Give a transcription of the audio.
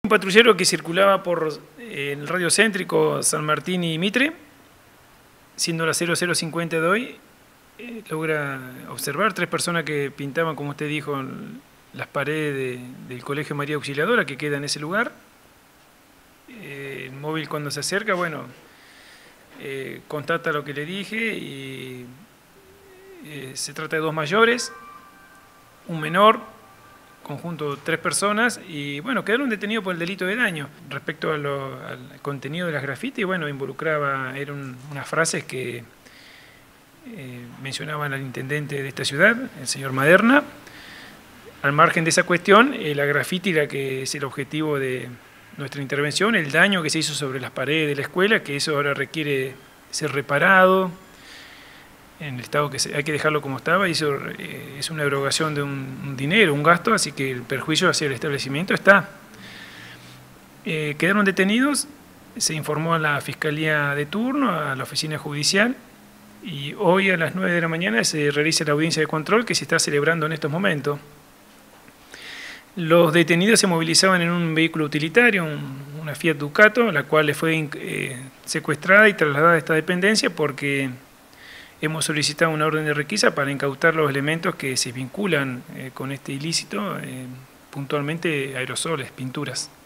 Un patrullero que circulaba por el radio céntrico San Martín y Mitre, siendo las 00:50 de hoy, logra observar 3 personas que pintaban, como usted dijo, las paredes del Colegio María Auxiliadora, que queda en ese lugar. El móvil, cuando se acerca, bueno, constata lo que le dije y se trata de 2 mayores, un menor, conjunto 3 personas, y bueno, quedaron detenidos por el delito de daño. Respecto al contenido de las grafitis, bueno, eran unas frases que mencionaban al intendente de esta ciudad, el señor Maderna. Al margen de esa cuestión, la grafiti, la que es el objetivo de nuestra intervención, el daño que se hizo sobre las paredes de la escuela, que eso ahora requiere ser reparado en el estado que hay que dejarlo como estaba, y eso es una erogación de un dinero, un gasto, así que el perjuicio hacia el establecimiento está. Quedaron detenidos, se informó a la Fiscalía de turno, a la oficina judicial, y hoy a las 9 de la mañana se realiza la audiencia de control que se está celebrando en estos momentos. Los detenidos se movilizaban en un vehículo utilitario, una Fiat Ducato, la cual le fue secuestrada y trasladada a esta dependencia porque hemos solicitado una orden de requisa para incautar los elementos que se vinculan con este ilícito, puntualmente aerosoles, pinturas.